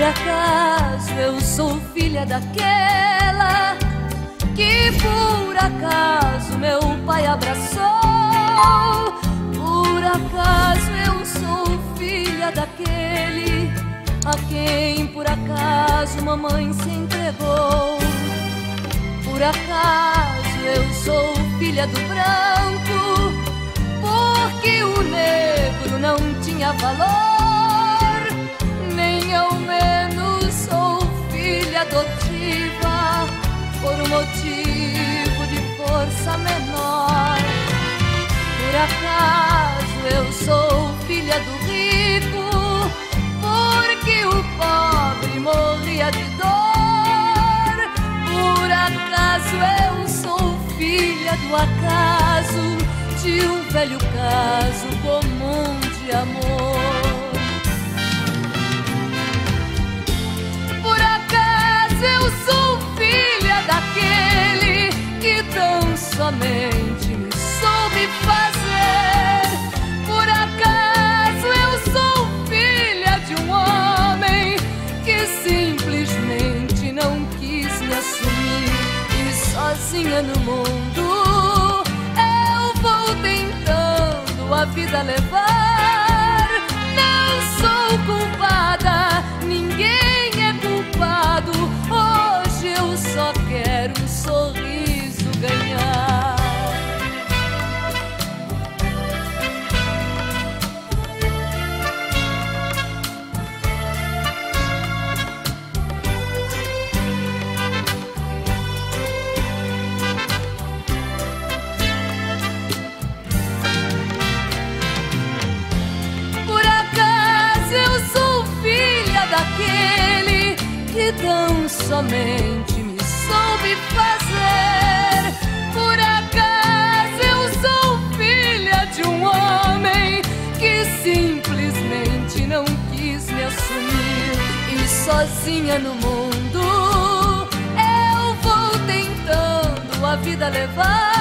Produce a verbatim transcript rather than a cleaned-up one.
acaso eu sou filha daquela que por acaso meu pai abraçou. Por acaso eu sou filha daquele a quem por acaso mamãe se entregou. Por acaso eu sou filha do branco porque o negro não tinha valor. Nem ao menos sou filha adotiva por um motivo de força menor. Por acaso eu sou filha do rico porque o pobre morria de dor. Por acaso eu sou filha do acaso de um velho caso comum de amor. Por acaso eu sou filha daquele que tão somente me soube fazer. Por acaso eu sou filha de um homem que simplesmente não quis me assumir. E sozinha no mundo eu vou tentando a vida levar. Não sou culpada, ninguém é culpado. Hoje eu só quero um sorriso ganhar. Daquele que tão somente me soube fazer. Por acaso eu sou filha de um homem que simplesmente não quis me assumir. E sozinha no mundo eu vou tentando a vida levar.